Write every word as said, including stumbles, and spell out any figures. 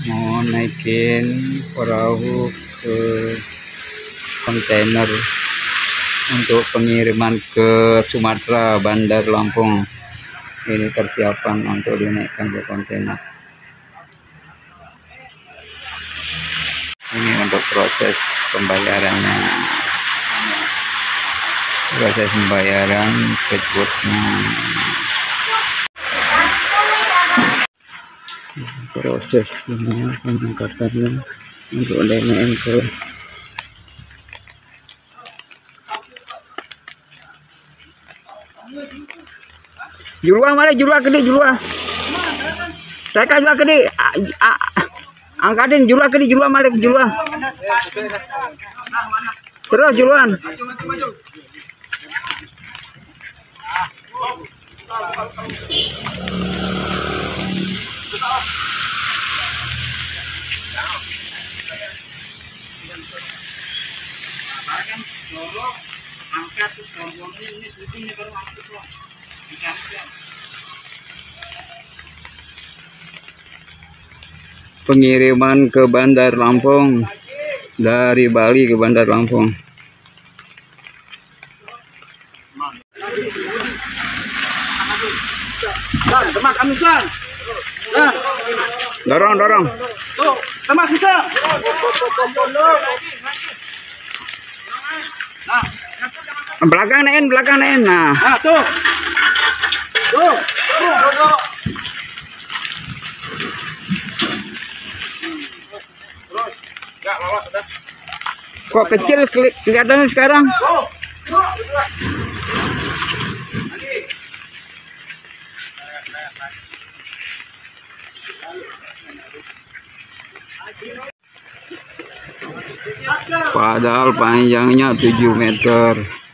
mau naikin perahu ke kontainer untuk pengiriman ke Sumatera, Bandar Lampung. Ini persiapan untuk dinaikkan ke kontainer. Ini untuk proses pembayarannya, proses pembayaran speedboatnya, proses pengangkatannya untuk D M M ke Julua, mana Julua gede Julua. Saya Julua gede. Angkatin Julua gede Julua malik Julua. Terus Juluan. Angkat terus ini syutingnya baru angkat loh. Pengiriman ke Bandar Lampung, dari Bali ke Bandar Lampung. Dorong, dorong. Temas bisa. Belakang nain, belakang nain. Nah, nah tuh. Tuh. Tuh, tuh. Kok kecil kelihatannya sekarang? Padahal panjangnya tujuh meter.